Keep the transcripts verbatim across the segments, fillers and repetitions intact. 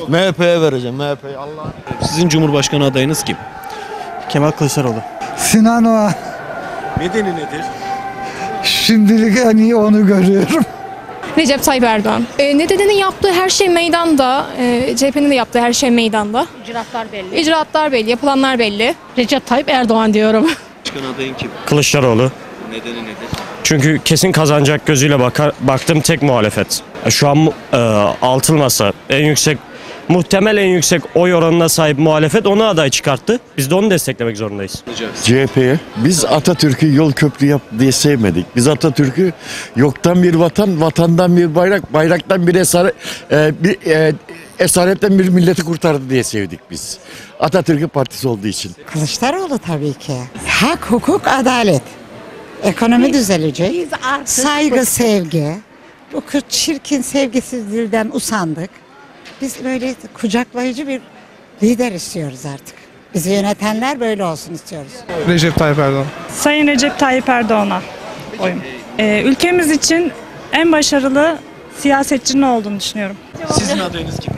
M H P'ye vereceğim. M H P'ye Allah. Sizin Cumhurbaşkanı adayınız kim? Kemal Kılıçdaroğlu. Sinan Oğan. Nedeni nedir? Şimdilik en iyi onu görüyorum. Recep Tayyip Erdoğan. E, N D D'nin yaptığı her şey meydanda. E, C H P'nin de yaptığı her şey meydanda. İcraatlar belli. İcraatlar belli, yapılanlar belli. Recep Tayyip Erdoğan diyorum. Başkan adayın kim? Kılıçdaroğlu. Nedeni nedir? Çünkü kesin kazanacak gözüyle bakar, baktığım tek muhalefet. Şu an e, altılı masa en yüksek, muhtemel en yüksek oy oranına sahip muhalefet onu aday çıkarttı. Biz de onu desteklemek zorundayız. C H P'ye. Biz Atatürk'ü yol köprü yap diye sevmedik. Biz Atatürk'ü yoktan bir vatan, vatandan bir bayrak, bayraktan bir esaret, e, bir e, esaretten bir milleti kurtardı diye sevdik biz. Atatürk'ün partisi olduğu için. Kılıçdaroğlu tabii ki. Hak, hukuk, adalet. Ekonomi düzelecek. Saygı, sevgi. Bu kı- çirkin sevgisiz dilden usandık. Biz böyle kucaklayıcı bir lider istiyoruz artık. Bizi yönetenler böyle olsun istiyoruz. Recep Tayyip Erdoğan. Sayın Recep Tayyip Erdoğan'a oyum. Ee, ülkemiz için en başarılı siyasetçinin olduğunu düşünüyorum. Sizin adayınız kim?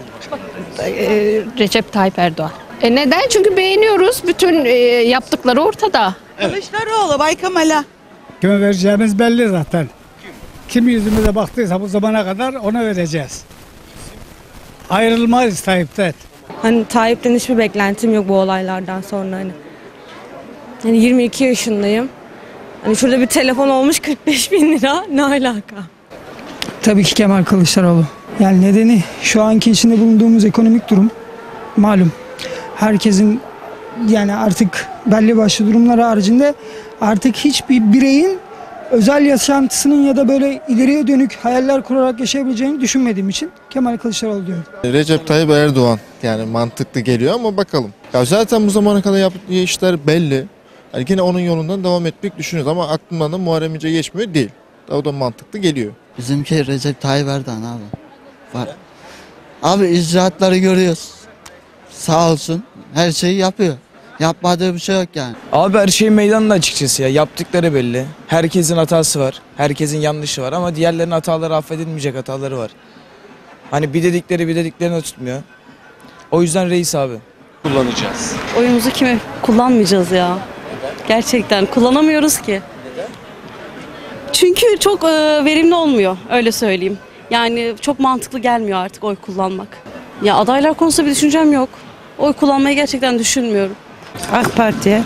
Recep Tayyip Erdoğan. E neden? Çünkü beğeniyoruz. Bütün e, yaptıkları ortada. Kılıçdaroğlu, Bay Kemal'a. Kime vereceğimiz belli zaten. Kim yüzümüze baktıysa bu zamana kadar ona vereceğiz. Ayrılmayız Tayyip'ten. Hani Tayyip'ten hiçbir beklentim yok bu olaylardan sonra hani. Yani yirmi iki yaşındayım. Hani şurada bir telefon olmuş kırk beş bin lira. Ne alaka? Tabii ki Kemal Kılıçdaroğlu. Yani nedeni şu anki içinde bulunduğumuz ekonomik durum malum. Herkesin yani artık belli başlı durumlar haricinde artık hiçbir bireyin özel yaşantısının ya da böyle ileriye dönük hayaller kurarak yaşayabileceğini düşünmediğim için Kemal Kılıçdaroğlu diyorum. Recep Tayyip Erdoğan yani mantıklı geliyor ama bakalım. Ya zaten bu zamana kadar yaptığı işler belli. Yani yine onun yolundan devam etmek düşünüyoruz ama aklımdan da Muharrem İnce geçmiyor değil. O da mantıklı geliyor. Bizimki Recep Tayyip Erdoğan abi. Var. Abi icraatları görüyoruz. Sağ olsun her şeyi yapıyor. Yapmadığı bir şey yok yani. Abi her şey meydanda açıkçası ya. Yaptıkları belli. Herkesin hatası var. Herkesin yanlışı var ama diğerlerinin hataları affedilmeyecek hataları var. Hani bir dedikleri bir dediklerini tutmuyor. O yüzden reis abi. Kullanacağız. Oyumuzu kime kullanmayacağız ya? Gerçekten kullanamıyoruz ki. Çünkü çok e, verimli olmuyor öyle söyleyeyim. Yani çok mantıklı gelmiyor artık oy kullanmak. Ya adaylar konusunda bir düşüncem yok. Oy kullanmayı gerçekten düşünmüyorum. AK Parti'ye.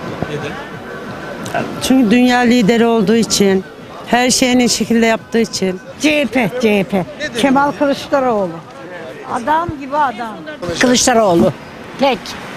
Çünkü dünya lideri olduğu için, her şeyini şekilde yaptığı için. C H P, C H P. Kemal Kılıçdaroğlu. Adam gibi adam. Kılıçdaroğlu. Tek.